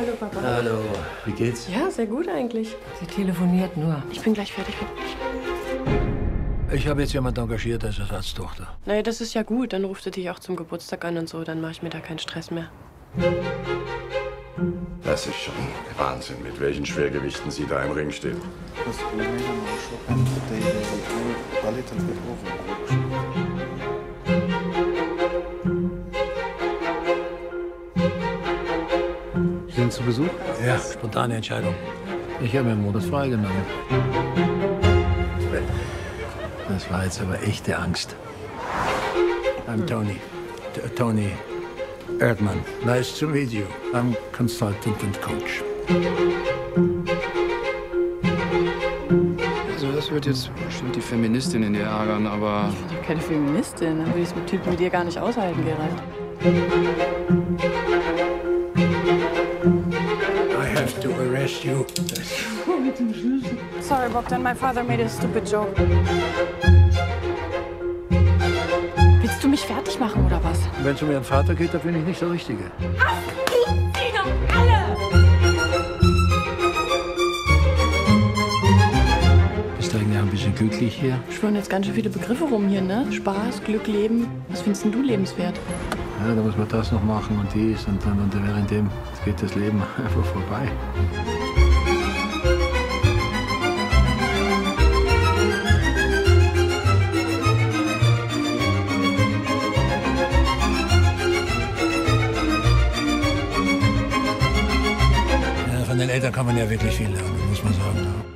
Hallo, Papa. Hallo, wie geht's? Ja, sehr gut eigentlich. Sie telefoniert nur. Ich bin gleich fertig. Ich habe jetzt jemanden engagiert als Ersatztochter. Naja, das ist ja gut. Dann ruft sie dich auch zum Geburtstag an und so. Dann mache ich mir da keinen Stress mehr. Das ist schon Wahnsinn, mit welchen Schwergewichten sie da im Ring steht. Sie sind zu Besuch? Ja, spontane Entscheidung. Ich habe mir einen Monat freigenommen. Das war jetzt aber echte Angst. I'm Tony. Tony Erdmann. Nice to meet you. I'm consultant and coach. Also das wird jetzt bestimmt die Feministin in dir ärgern, aber... Ich bin doch keine Feministin. Dann würde ich es mit Typen wie dir gar nicht aushalten, Gerald. I have to arrest you. Sorry, Bogdan, my father made a stupid joke. Willst du mich fertig machen, oder was? Wenn es um Ihren Vater geht, da bin ich nicht der Richtige. Die doch alle! Bist du eigentlich ein bisschen glücklich hier? Schwören jetzt ganz schön viele Begriffe rum hier, ne? Spaß, Glück, Leben. Was findest denn du lebenswert? Ja, da muss man das noch machen und dies und dann und währenddem geht das Leben einfach vorbei. Ja, von den Eltern kann man ja wirklich viel lernen, muss man sagen.